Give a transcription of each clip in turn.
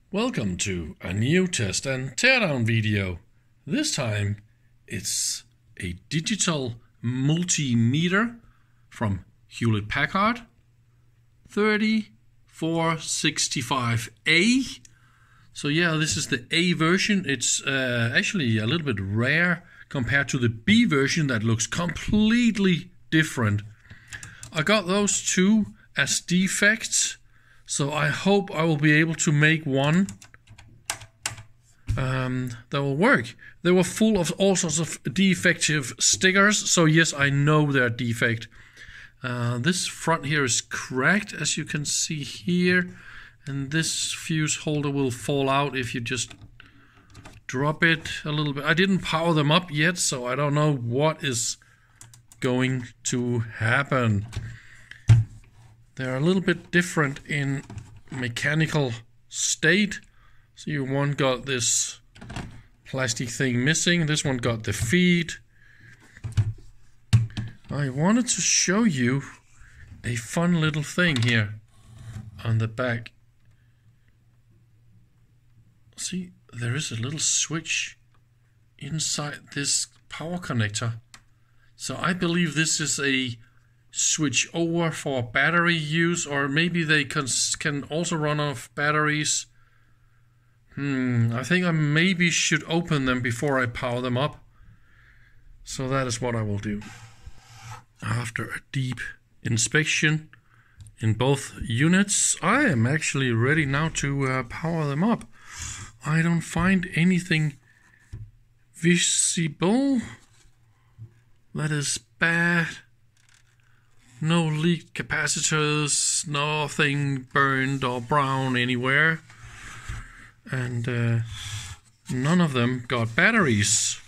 Welcome to a new test and teardown video. This time it's a digital multimeter from Hewlett Packard 3465A. So yeah, this is the A version. It's actually a little bit rare compared to the B version that looks completely different. I got those two as defects. So I hope I will be able to make one that will work. They were full of all sorts of defective stickers, so yes, I know they're defect. This front here is cracked, as you can see here, and this fuse holder will fall out if you just drop it a little bit. I didn't power them up yet, so I don't know what is going to happen. They're a little bit different in mechanical state. So one got this plastic thing missing. This one got the feed. I wanted to show you a fun little thing here on the back. See, there is a little switch inside this power connector. So I believe this is a switch over for battery use, or maybe they can also run off batteries. I think I maybe should open them before I power them up. So that is what I will do. After a deep inspection in both units, I am actually ready now to power them up. I don't find anything visible that is bad. No leaked capacitors, nothing burned or brown anywhere. And none of them got batteries.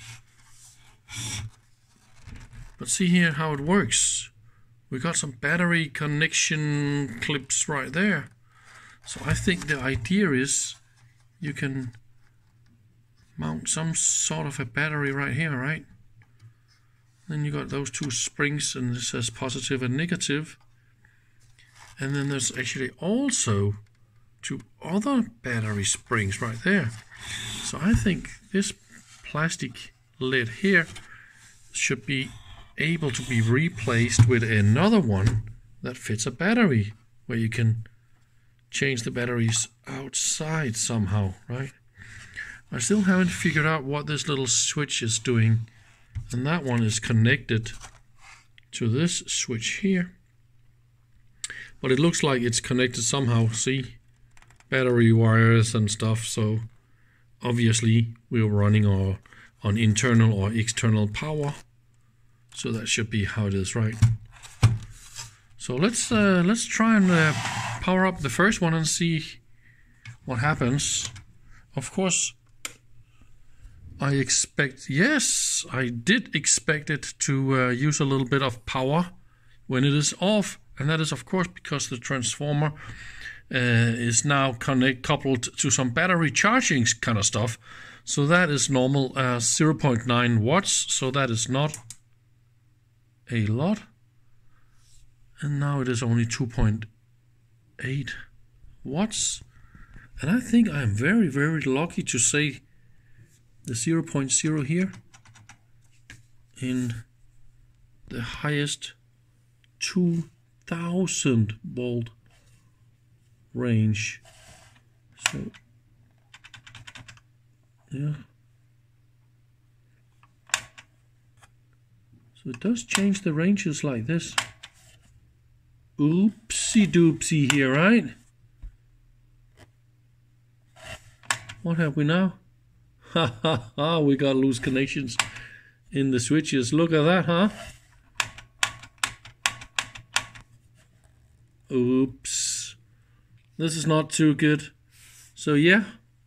But see here how it works. We got some battery connection clips right there. So I think the idea is you can mount some sort of a battery right here, right? Then you got those two springs, and it says positive and negative. And then there's actually also two other battery springs right there. So I think this plastic lid here should be able to be replaced with another one that fits a battery, where you can change the batteries outside somehow, right? I still haven't figured out what this little switch is doing. And that one is connected to this switch here. But it looks like it's connected somehow, see? Battery wires and stuff, so obviously we're running on internal or external power. So that should be how it is, right? So let's try and power up the first one and see what happens. Of course, I did expect it to use a little bit of power when it is off, and that is of course because the transformer is now coupled to some battery charging kind of stuff. So that is normal 0.9 watts, so that is not a lot. And now it is only 2.8 watts. And I think I am very, very lucky to say the 0.0 here in the highest 2000 volt range. So yeah, so it does change the ranges like this. Oopsie doopsie here, right? What have we now? Ha ha ha, we got loose connections in the switches. Look at that, huh? Oops. This is not too good. So yeah,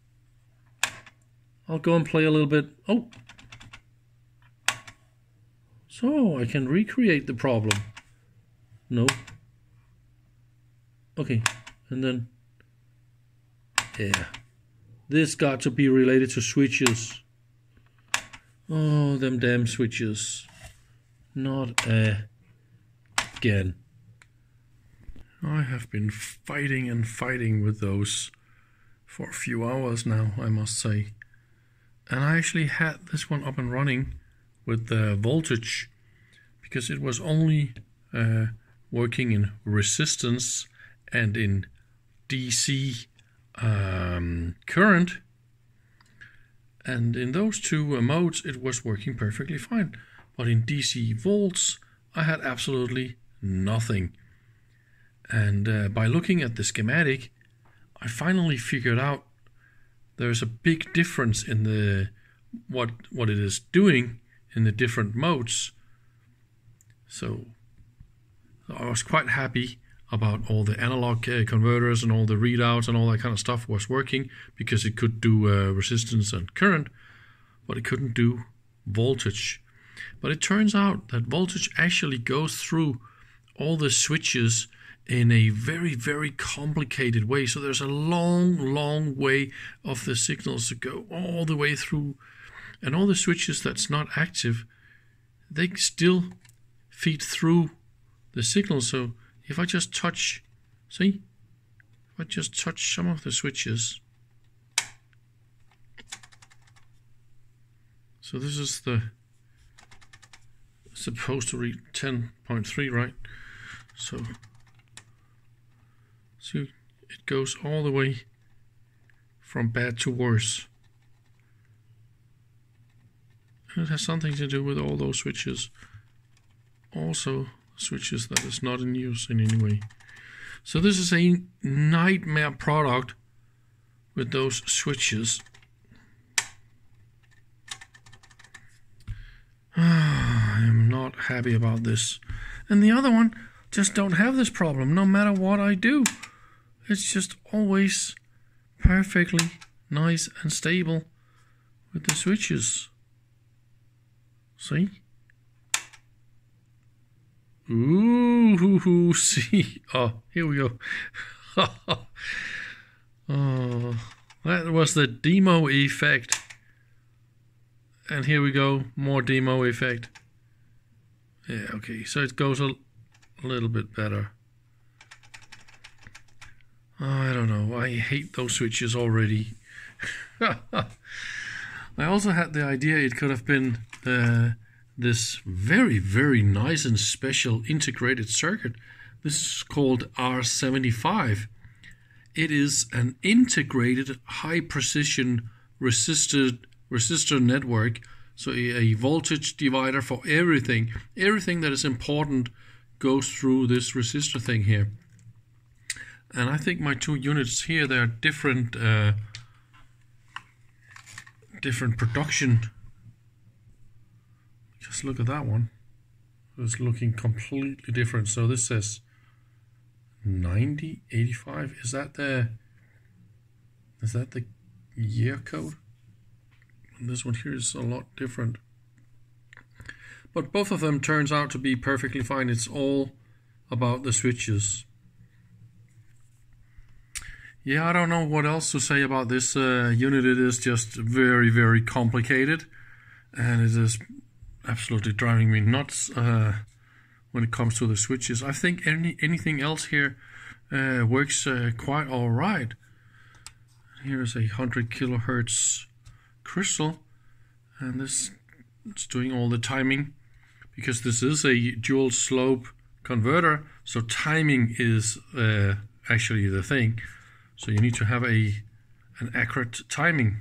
I'll go and play a little bit. Oh. So I can recreate the problem. No. Okay, and then, yeah. This got to be related to switches. Oh, them damn switches. Not again. I have been fighting and fighting with those for a few hours now, I must say. And I actually had this one up and running with the voltage because it was only working in resistance and in DC current. And in those two modes, it was working perfectly fine. But in DC volts, I had absolutely nothing. And by looking at the schematic, I finally figured out there's a big difference in the what it is doing in the different modes. So I was quite happy about all the analog converters and all the readouts and all that kind of stuff was working, because it could do resistance and current, but it couldn't do voltage. But it turns out that voltage actually goes through all the switches in a very, very complicated way. So there's a long way of the signals to go all the way through. And all the switches that's not active, they still feed through the signal. So if I just touch, see? If I just touch some of the switches. So this is the supposed to read 10.3, right? So see, it goes all the way from bad to worse. And it has something to do with all those switches. Also, switches that is not in use in any way. So this is a nightmare product with those switches. I am not happy about this. And the other one just don't have this problem no matter what I do. It's just always perfectly nice and stable with the switches. See? Ooh, see? Oh, here we go. Oh, that was the demo effect. And here we go, more demo effect. Yeah, okay, so it goes a little bit better. I don't know, I hate those switches already. I also had the idea it could have been this very, very nice and special integrated circuit. This is called R75. It is an integrated high precision resistor network. So a voltage divider for everything. Everything that is important goes through this resistor thing here. And I think my two units here, they are different production. Just look at that one. It's looking completely different. So this says 9085. Is that the year code? And this one here is a lot different. But both of them turns out to be perfectly fine. It's all about the switches. Yeah, I don't know what else to say about this unit. It is just very, very complicated, and it is absolutely driving me nuts when it comes to the switches. I think anything else here works quite all right. Here's a 100 kilohertz crystal, and this is doing all the timing, because this is a dual slope converter, so timing is actually the thing. So you need to have an accurate timing.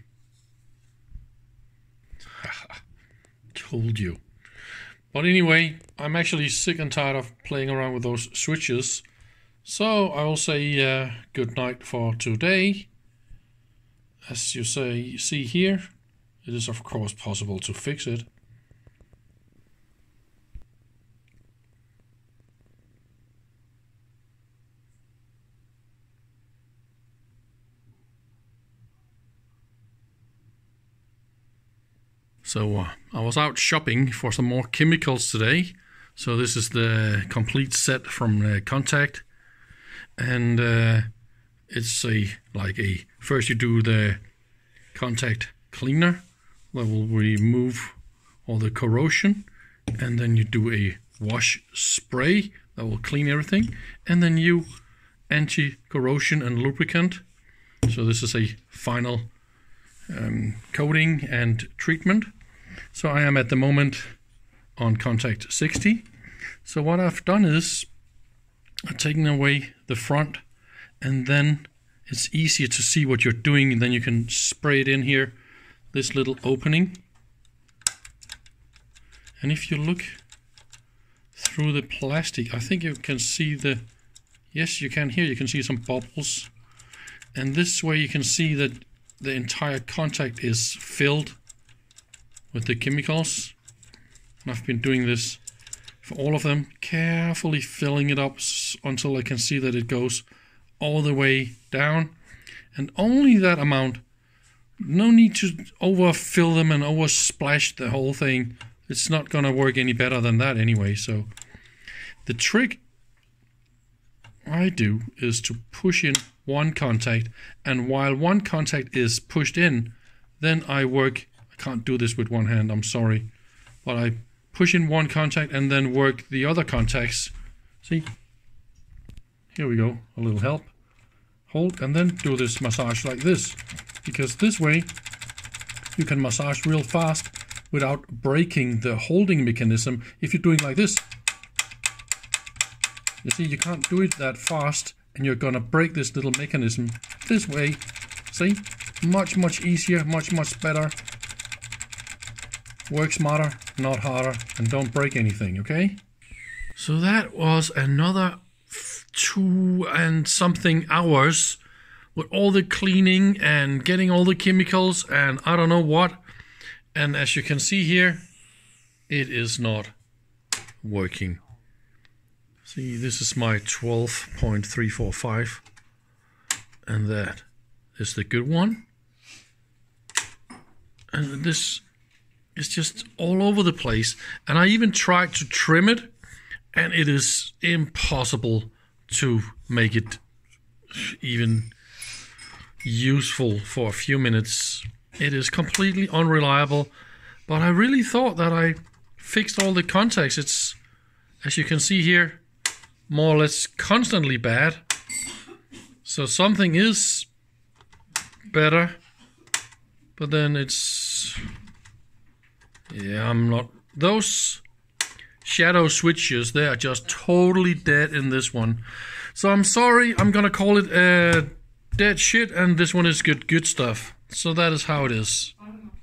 Told you. But anyway, I'm actually sick and tired of playing around with those switches. So I will say good night for today. As you see here, it is of course possible to fix it. So I was out shopping for some more chemicals today. So this is the complete set from Contact, and it's first you do the contact cleaner that will remove all the corrosion, and then you do a wash spray that will clean everything, and then you anti-corrosion and lubricant, So this is a final coating and treatment. So I am at the moment on contact 60. So what I've done is I've taken away the front, and then it's easier to see what you're doing, and then you can spray it in here, this little opening. And if you look through the plastic, I think you can see the, yes you can, here you can see some bubbles. And this way you can see that the entire contact is filled with the chemicals. And I've been doing this for all of them, carefully filling it up until I can see that it goes all the way down. And only that amount. No need to overfill them and oversplash the whole thing. It's not gonna work any better than that anyway. So the trick I do is to push in one contact, and while one contact is pushed in, then I work, I can't do this with one hand, I'm sorry, but I push in one contact and then work the other contacts. See, here we go, a little help, hold, and then do this massage like this, because this way you can massage real fast without breaking the holding mechanism. If you're doing like this, you see, you can't do it that fast, and you're gonna break this little mechanism. This way, see, much easier, much better. Work smarter, not harder, and don't break anything, okay? So that was another 2 and something hours with all the cleaning and getting all the chemicals and I don't know what. And as you can see here, it is not working. See, this is my 12.345, and that is the good one. And this is just all over the place. And I even tried to trim it, and it is impossible to make it even useful for a few minutes. It is completely unreliable, but I really thought that I fixed all the contacts. It's, as you can see here, more or less constantly bad. So something is better, but then it's, yeah, I'm not, those shadow switches, they are just totally dead in this one. So I'm sorry, I'm gonna call it dead shit, and this one is good stuff. So that is how it is.